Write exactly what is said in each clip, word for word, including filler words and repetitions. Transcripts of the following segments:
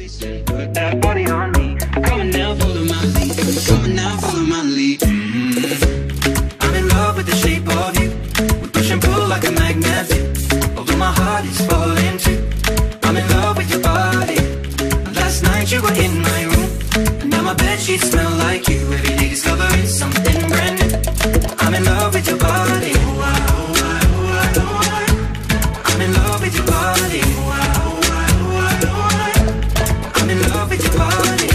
waist and put that body on me. Come on now, follow my lead. Come on now, follow my lead. Mm-hmm. I'm in love with the shape of you. We push and pull like a magnet. Although my heart is falling too. I'm in love with your body. Last night you were in my room, and now my bedsheets smell like you. Every day discovering something brand new. I'm in love with your body. I'm in love with your body. I'm in love with your body.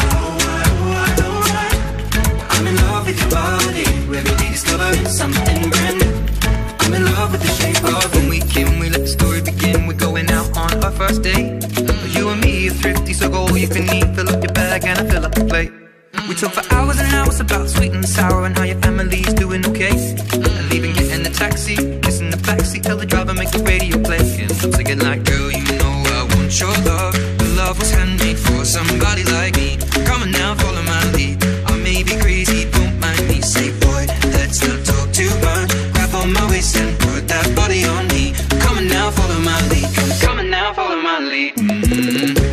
I'm in love with your body. Every day discovering something brand new. I'm in love with the shape of when we came, we let the story begin. We're going out on our first date. You and me are thrifty, so go all you can eat. Fill up your bag and I fill up the plate. We talk for hours and hours about sweet and sour and how your family's doing okay. And leaving, get in the taxi, kissing the backseat, tell the driver make the radio play. And I'm singing like, girl, you know I want your love. Your love was handmade for somebody like me. Come on now, follow my lead. I may be crazy, don't mind me. Say, boy, let's not talk too much. Grab on my waist and put that body on me. Come on now, follow my lead. Come on now, follow my lead. Mm-hmm.